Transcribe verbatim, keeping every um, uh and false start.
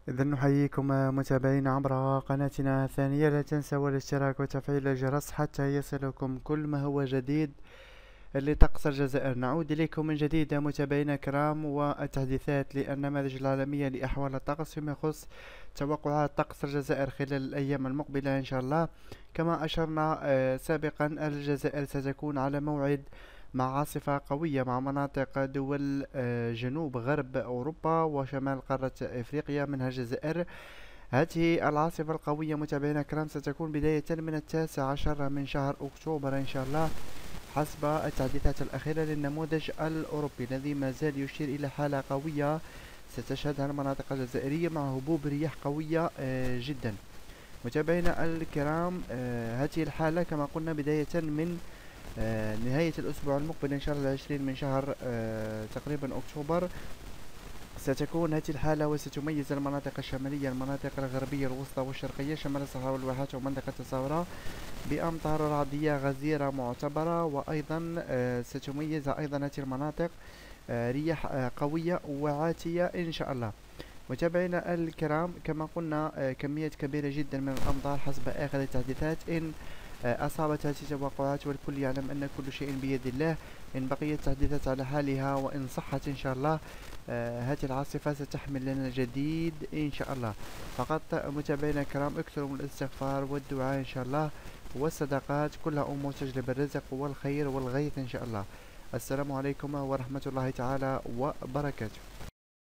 إذا نحييكم متابعينا عبر قناتنا الثانية. لا تنسوا الاشتراك وتفعيل الجرس حتى يصلكم كل ما هو جديد لطقس الجزائر. نعود إليكم من جديد متابعينا الكرام، والتحديثات للنماذج العالمية لأحوال الطقس فيما يخص توقعات طقس الجزائر خلال الأيام المقبلة إن شاء الله. كما أشرنا آه، سابقا، الجزائر ستكون على موعد مع عاصفة قوية مع مناطق دول آه، جنوب غرب أوروبا وشمال قارة إفريقيا منها الجزائر. هذه العاصفة القوية متابعينا الكرام ستكون بداية من التاسع عشر من شهر أكتوبر إن شاء الله، حسب التحديثات الأخيرة للنموذج الأوروبي الذي ما زال يشير إلى حالة قوية ستشهدها المناطق الجزائرية مع هبوب رياح قوية آه، جدا. متابعينا الكرام، آه، هذه الحالة كما قلنا بداية من آه، نهاية الأسبوع المقبل إن شاء الله العشرين من شهر آه، تقريبا أكتوبر ستكون هذه الحالة، وستميز المناطق الشمالية المناطق الغربية الوسطى والشرقية شمال الصحراء والواحات ومنطقة الصحراء بأمطار رعدية غزيرة معتبرة. وأيضا آه، ستميز أيضا هذه المناطق آه، رياح آه، قوية وعاتية إن شاء الله. متابعينا الكرام، كما قلنا آه، كميات كبيرة جدا من الأمطار حسب آخر التحديثات إن آه، أصابت هذه التوقعات، والكل يعلم أن كل شيء بيد الله. إن بقيت التحديثات على حالها وإن صحت إن شاء الله، آه، هذه العاصفة ستحمل لنا الجديد إن شاء الله. فقط متابعينا الكرام، اكثروا من الاستغفار والدعاء إن شاء الله والصدقات، كلها أمور تجلب الرزق والخير والغيث إن شاء الله. السلام عليكم ورحمة الله تعالى وبركاته.